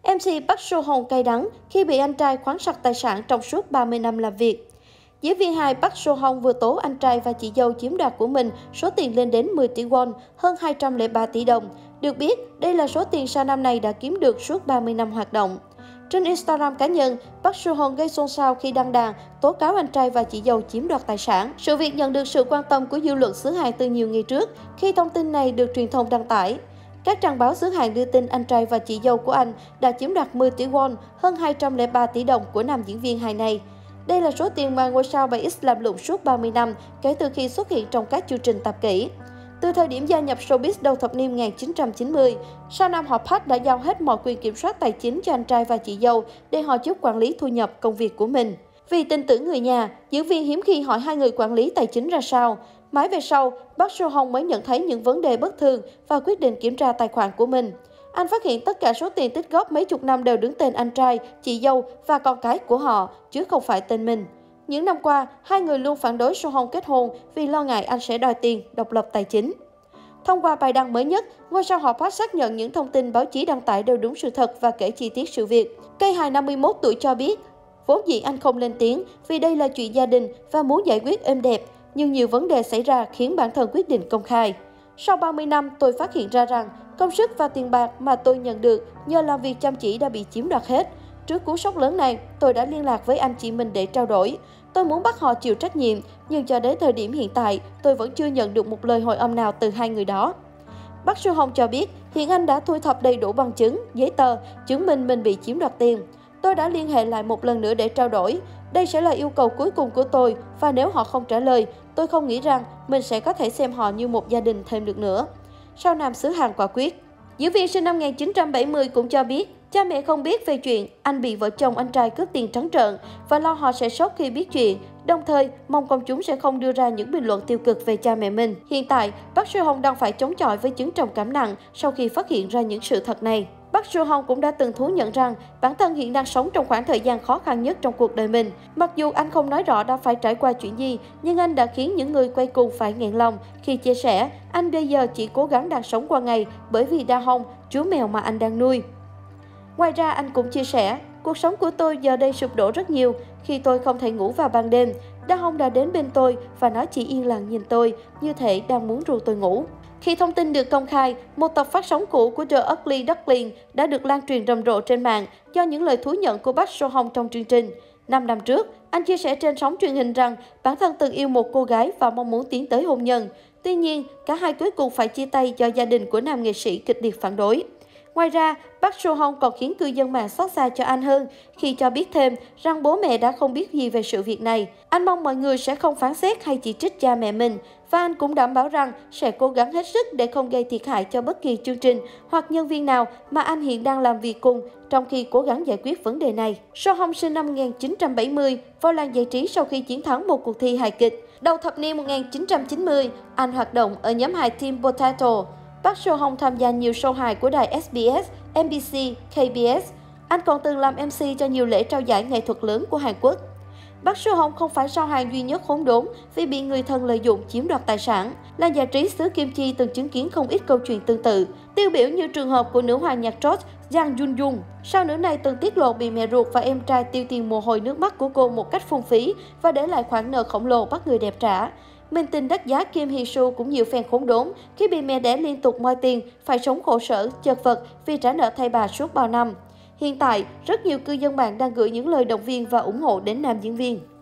MC Park Seo Hong cay đắng khi bị anh trai khoáng sạch tài sản trong suốt 30 năm làm việc. Diễn viên hài Park Seo Hong vừa tố anh trai và chị dâu chiếm đoạt của mình số tiền lên đến 10 tỷ won, hơn 203 tỷ đồng. Được biết, đây là số tiền sau năm này đã kiếm được suốt 30 năm hoạt động. Trên Instagram cá nhân, Park Seo Hong gây xôn xao khi đăng đàn tố cáo anh trai và chị dâu chiếm đoạt tài sản. Sự việc nhận được sự quan tâm của dư luận xứ Hàn từ nhiều ngày trước khi thông tin này được truyền thông đăng tải. Các trang báo xứ Hàn đưa tin anh trai và chị dâu của anh đã chiếm đoạt 10 tỷ won, hơn 203 tỷ đồng của nam diễn viên hài này. Đây là số tiền mà ngôi sao 7X làm lụng suốt 30 năm kể từ khi xuất hiện trong các chương trình tạp kỹ. Từ thời điểm gia nhập showbiz đầu thập niên 1990, sao nam họ Park đã giao hết mọi quyền kiểm soát tài chính cho anh trai và chị dâu để họ giúp quản lý thu nhập công việc của mình. Vì tin tưởng người nhà, diễn viên hiếm khi hỏi hai người quản lý tài chính ra sao. Mãi về sau, Park Seo Hong mới nhận thấy những vấn đề bất thường và quyết định kiểm tra tài khoản của mình. Anh phát hiện tất cả số tiền tích góp mấy chục năm đều đứng tên anh trai, chị dâu và con cái của họ, chứ không phải tên mình. Những năm qua, hai người luôn phản đối Seo Hong kết hôn vì lo ngại anh sẽ đòi tiền, độc lập tài chính. Thông qua bài đăng mới nhất, ngôi sao họ Park xác nhận những thông tin báo chí đăng tải đều đúng sự thật và kể chi tiết sự việc. Cây hài 51 tuổi cho biết, vốn dĩ anh không lên tiếng vì đây là chuyện gia đình và muốn giải quyết êm đẹp, nhưng nhiều vấn đề xảy ra khiến bản thân quyết định công khai. Sau 30 năm, tôi phát hiện ra rằng công sức và tiền bạc mà tôi nhận được nhờ làm việc chăm chỉ đã bị chiếm đoạt hết. Trước cú sốc lớn này, tôi đã liên lạc với anh chị mình để trao đổi. Tôi muốn bắt họ chịu trách nhiệm, nhưng cho đến thời điểm hiện tại, tôi vẫn chưa nhận được một lời hồi âm nào từ hai người đó. Park Seo Hong cho biết, hiện anh đã thu thập đầy đủ bằng chứng, giấy tờ, chứng minh mình bị chiếm đoạt tiền. Tôi đã liên hệ lại một lần nữa để trao đổi. Đây sẽ là yêu cầu cuối cùng của tôi, và nếu họ không trả lời, tôi không nghĩ rằng mình sẽ có thể xem họ như một gia đình thêm được nữa. Sao nam xứ Hàn quả quyết. Diễn viên sinh năm 1970 cũng cho biết, cha mẹ không biết về chuyện anh bị vợ chồng anh trai cướp tiền trắng trợn và lo họ sẽ sốc khi biết chuyện, đồng thời mong công chúng sẽ không đưa ra những bình luận tiêu cực về cha mẹ mình. Hiện tại, Park Seo Hong đang phải chống chọi với chứng trầm cảm nặng sau khi phát hiện ra những sự thật này. Park Seo Hong cũng đã từng thú nhận rằng bản thân hiện đang sống trong khoảng thời gian khó khăn nhất trong cuộc đời mình. Mặc dù anh không nói rõ đã phải trải qua chuyện gì, nhưng anh đã khiến những người quay cùng phải nghẹn lòng khi chia sẻ anh bây giờ chỉ cố gắng đang sống qua ngày bởi vì Da Hong, chú mèo mà anh đang nuôi. Ngoài ra, anh cũng chia sẻ, cuộc sống của tôi giờ đây sụp đổ rất nhiều khi tôi không thể ngủ vào ban đêm. Da Hong đã đến bên tôi và nó chỉ yên lặng nhìn tôi, như thể đang muốn ru tôi ngủ. Khi thông tin được công khai, một tập phát sóng cũ của The Ugly Duckling đã được lan truyền rầm rộ trên mạng do những lời thú nhận của Park Seo Hong trong chương trình. 5 năm trước, anh chia sẻ trên sóng truyền hình rằng bản thân từng yêu một cô gái và mong muốn tiến tới hôn nhân. Tuy nhiên, cả hai cuối cùng phải chia tay do gia đình của nam nghệ sĩ kịch liệt phản đối. Ngoài ra, Park Seo Hong còn khiến cư dân mạng xót xa cho anh hơn khi cho biết thêm rằng bố mẹ đã không biết gì về sự việc này. Anh mong mọi người sẽ không phán xét hay chỉ trích cha mẹ mình, và anh cũng đảm bảo rằng sẽ cố gắng hết sức để không gây thiệt hại cho bất kỳ chương trình hoặc nhân viên nào mà anh hiện đang làm việc cùng trong khi cố gắng giải quyết vấn đề này. Seo Hong sinh năm 1970 vào làng giải trí sau khi chiến thắng một cuộc thi hài kịch. Đầu thập niên 1990, anh hoạt động ở nhóm hài Team Potato. Park Seo Hong tham gia nhiều show hài của đài SBS, NBC, KBS. Anh còn từng làm MC cho nhiều lễ trao giải nghệ thuật lớn của Hàn Quốc. Park Seo Hong không phải sao hài duy nhất khốn đốn vì bị người thân lợi dụng chiếm đoạt tài sản. Làng giải trí xứ Kim Chi từng chứng kiến không ít câu chuyện tương tự. Tiêu biểu như trường hợp của nữ hoàng nhạc rock Jang Jun Jung. Sao nữ này từng tiết lộ bị mẹ ruột và em trai tiêu tiền mồ hôi nước mắt của cô một cách phung phí và để lại khoản nợ khổng lồ bắt người đẹp trả. Minh tinh đắt giá Kim Hee Soo cũng nhiều phen khốn đốn khi bị mẹ đẻ liên tục moi tiền, phải sống khổ sở, chật vật vì trả nợ thay bà suốt bao năm. Hiện tại, rất nhiều cư dân mạng đang gửi những lời động viên và ủng hộ đến nam diễn viên.